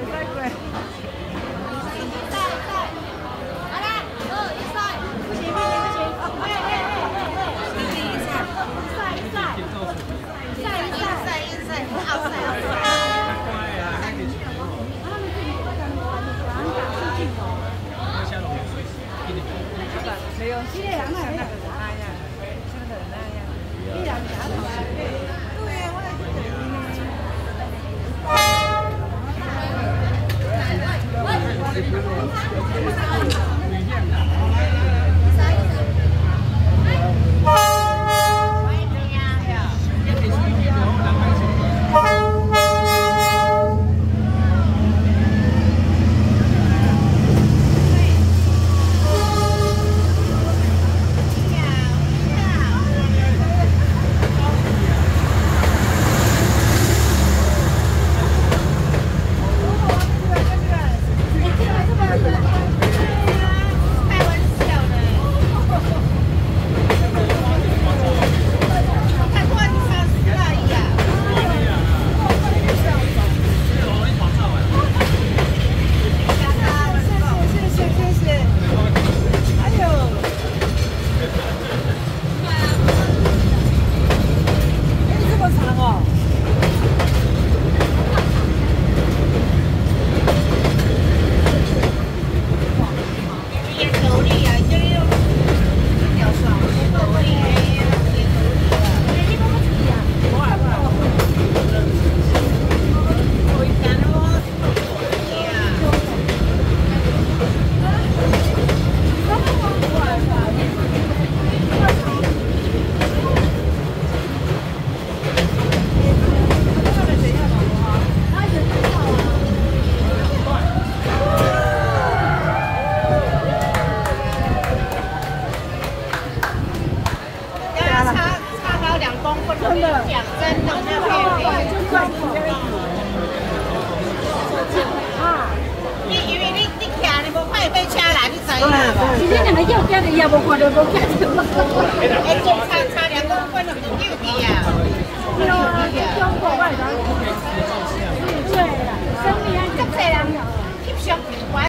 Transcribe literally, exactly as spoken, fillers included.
没有，这个人那那个那样，这个那样，你人家头是对啊，我来真的，讲真的，那边啊，你因为你你徛你无看被车来，你知影无？其实两个右边的也无看到无看到。哎，就差差两公分就右边啊。对啊，中国外头。对啦，生命啊，足侪人翕相。